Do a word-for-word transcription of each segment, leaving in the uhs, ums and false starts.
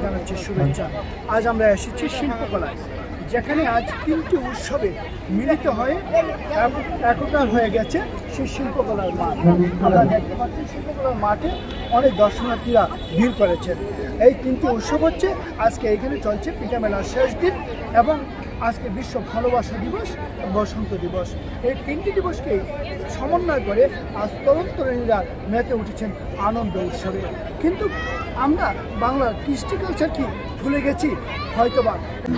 জানাচ্ছি শুভেচ্ছা। আজ আমরা এসেছি শিল্পকলায়, যেখানে আজ তিনটি উৎসবে মিলিত হয়ে একতার হয়ে গেছে সেই শিল্পকলার মাঠ। আমরা দেখতে পাচ্ছি শিল্পকলার মাঠে অনেক দর্শনার্থীরা ভিড় করেছেন। এই তিনটি উৎসব হচ্ছে আজকে এখানে চলছে পিঠা মেলার শেষ দিন এবং আজকে বিশ্ব ভালোবাসা দিবস, বসন্ত দিবস। এই তিনটি দিবসকে সমন্বয় করে আজ তরুণ তরুণীরা মেতে উঠেছেন আনন্দ উৎসবে। কিন্তু আমরা বাংলার কৃষ্টি কালচার কি ভুলে গেছি? হয়তোবা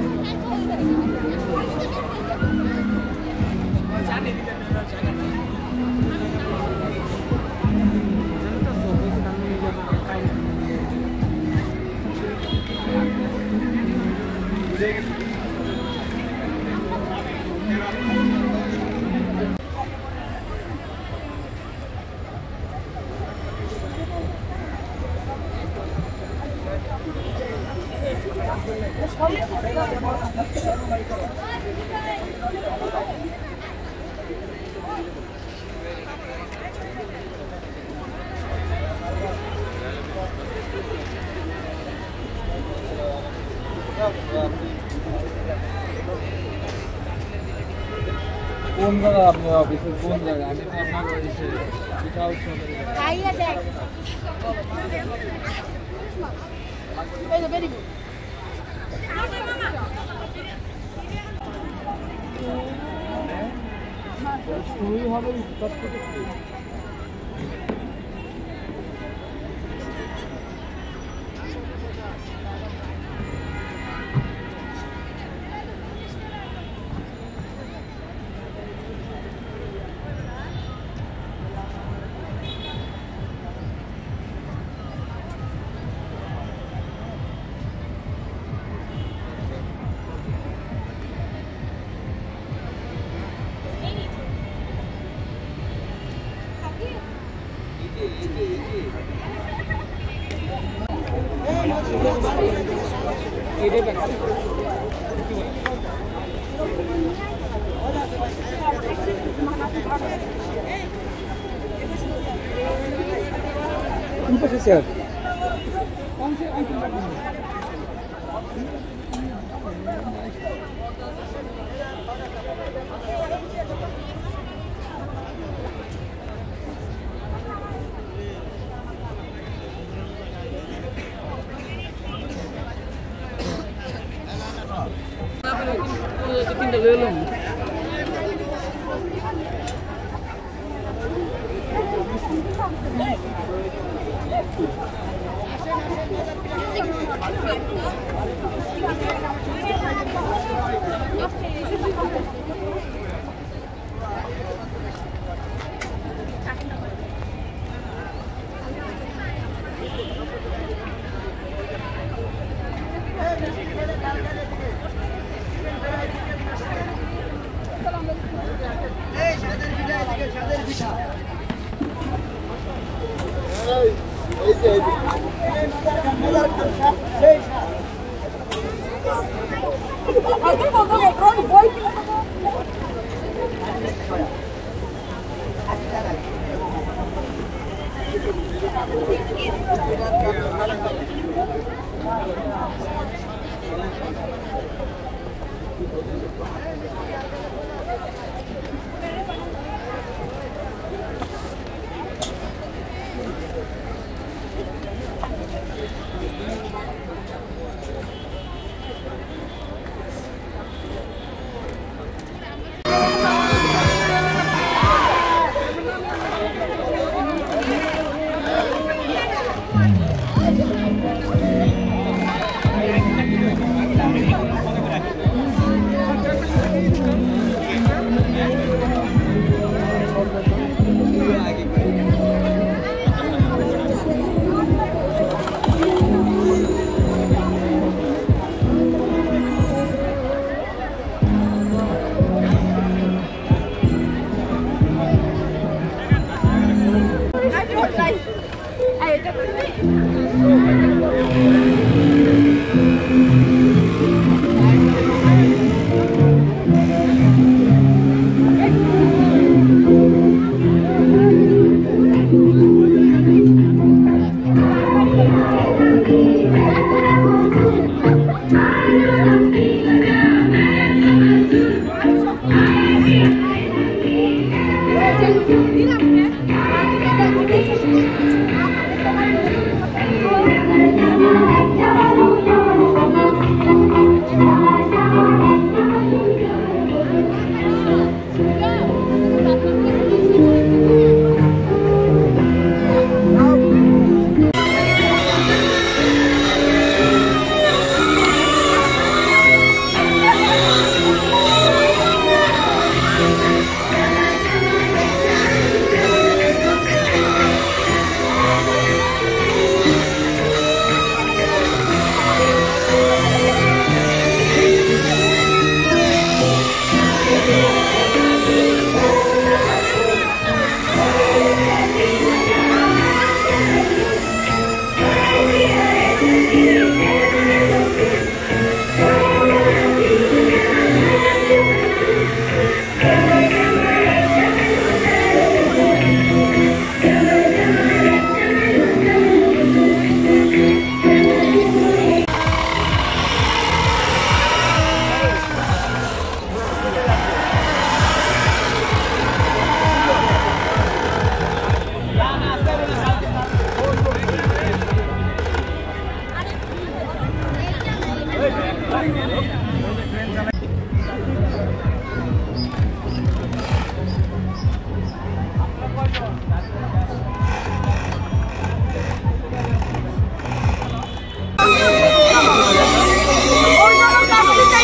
কোন জায়গা আপনি অফিসের কোন জায়গা? আমি তো আপনার এসে পিঠা উৎসবের শুরুই হবে উৎসব থেকে। স্যার তিনটা গেলাম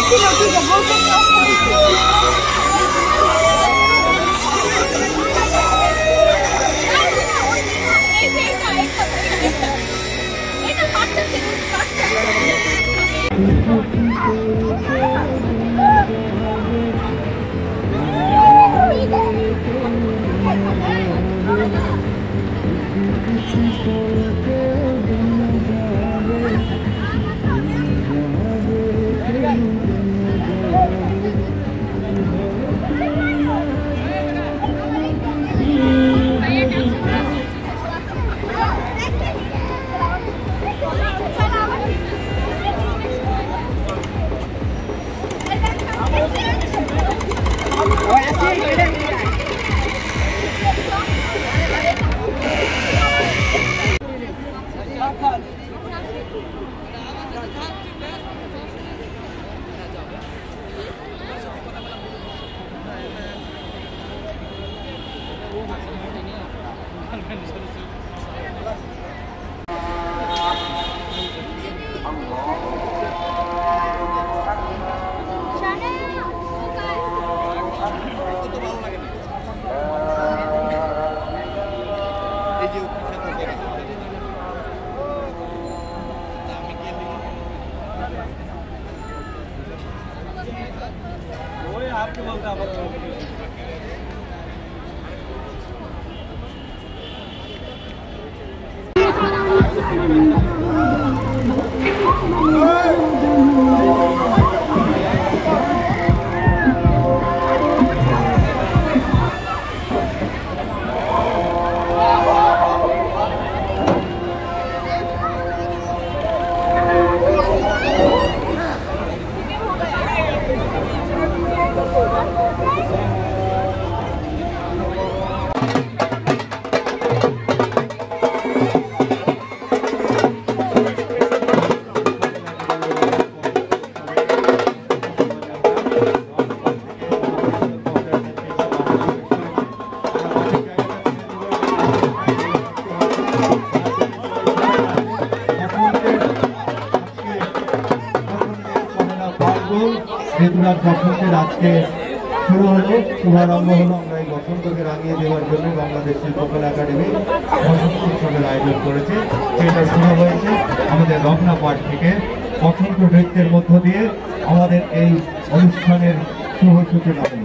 বসন্তের আজকে শুরু হলো, শুভারম্ভ হলো। আমরা এই বসন্তকে রাঙিয়ে দেওয়ার জন্য বাংলাদেশ শিল্পকলা একাডেমি বসন্ত উৎসবের আয়োজন করেছে। সেটা শুরু হয়েছে আমাদের রমনা পাঠ থেকে। বসন্ত নৃত্যের মধ্য দিয়ে আমাদের এই অনুষ্ঠানের শুভ সূচনা হলো।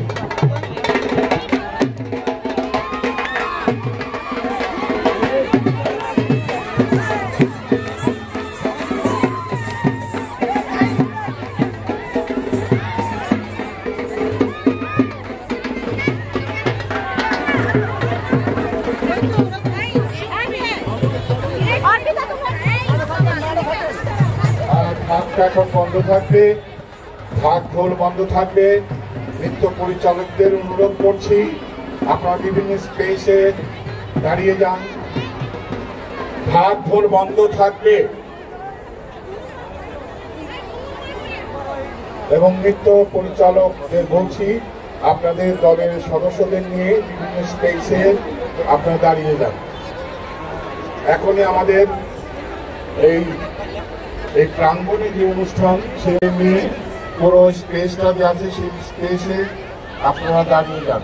এখন বন্ধ থাকবে, ঢাক ঢোল বন্ধ থাকবে। নৃত্য পরিচালকদের অনুরোধ করছি আপনারা বিভিন্ন স্পেসে দাঁড়িয়ে যান। ঢাক ঢোল বন্ধ থাকবে এবং নৃত্য পরিচালকদের বলছি আপনাদের দলের সদস্যদের নিয়ে বিভিন্ন স্পেসে আপনারা দাঁড়িয়ে যান। এখনই আমাদের এই এই প্রাঙ্গণে যে অনুষ্ঠান সে নিয়ে পুরো স্পেসটা যে আছে সেই স্পেসে আপনারা দাঁড়িয়ে যান।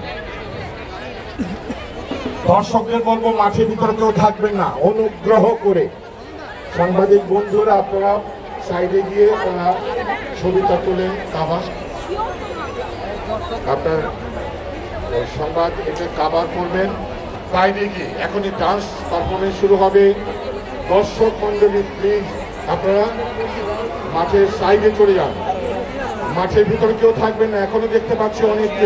দর্শকদের বলবো মাঠের ভিতরে কেউ থাকবেন না, অনুগ্রহ করে। সাংবাদিক বন্ধুরা আপনারা সাইডে গিয়ে আপনারা ছবিটা তুলে কাভার আপনার সংবাদ এটা কাভার করবেন। সাইডে গিয়ে এখনই ডান্স পারফরমেন্স শুরু হবে। দর্শক মন্ডলী প্লিজ আপনারা মাঠের সাইডে চলে যান, মাঠের ভিতরে কেউ থাকবেন না। এখনো দেখতে পাচ্ছি অনেককে।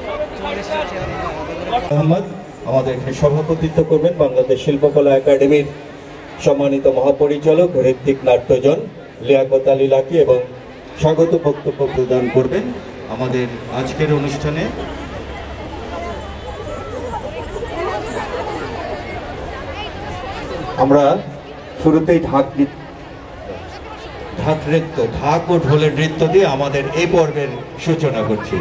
আমাদেরকে সভাপতিত্ব করবেন বাংলাদেশ শিল্পকলা একাডেমির সম্মানিত মহাপরিচালক ঋত্বিক নাট্যজন লিয়াকত আলী লাকি এবং স্বাগত বক্তব্য প্রদান করবেন আমাদের আজকের অনুষ্ঠানে। আমরা শুরুতেই ঢাক ঢাক নৃত্য ঢাক ও ঢোলের নৃত্য দিয়ে আমাদের এই পর্বের সূচনা করছি।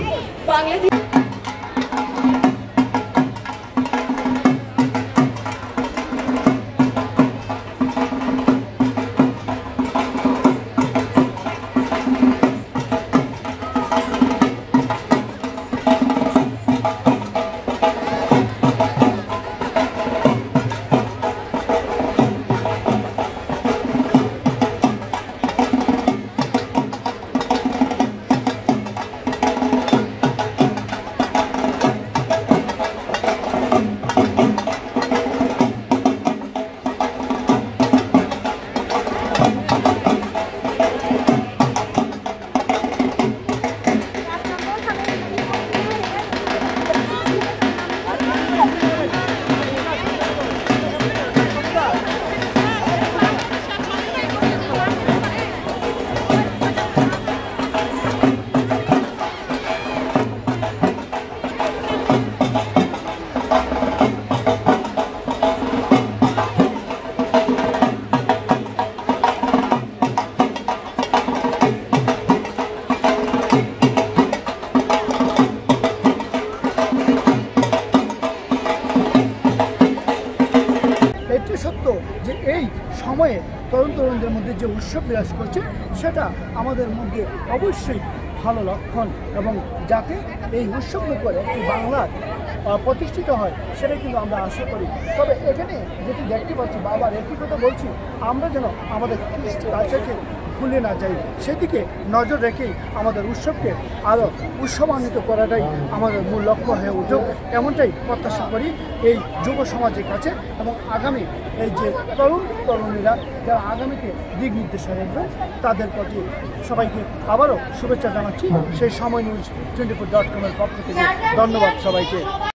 সত্ত্বেও যে এই সময়ে তরুণ তরুণদের মধ্যে যে উৎসব বিরাজ করছে সেটা আমাদের মধ্যে অবশ্যই ভালো লক্ষণ, এবং যাতে এই উৎসব করে একটি বাংলার প্রতিষ্ঠিত হয় সেটা কিন্তু আমরা আশা করি। তবে এখানে যেটি দেখতে পাচ্ছি বাবার একই কথা বলছি, আমরা যেন আমাদের কৃষ্টি কালচারকে ভুলে না যাই, সেদিকে নজর রেখেই আমাদের উৎসবকে আরও উৎসবান্বিত করাটাই আমাদের মূল লক্ষ্য হয়ে উঠুক, এমনটাই প্রত্যাশা করি এই যুব সমাজের কাছে। এবং আগামী এই যে তরুণ তরুণীরা যারা আগামীতে দিক নির্দেশনা রাখবেন তাদের প্রতি সবাইকে আবারও শুভেচ্ছা জানাচ্ছি। সেই সময় নিউজ টোয়েন্টি ফোর ডট কমের পক্ষ থেকে ধন্যবাদ সবাইকে।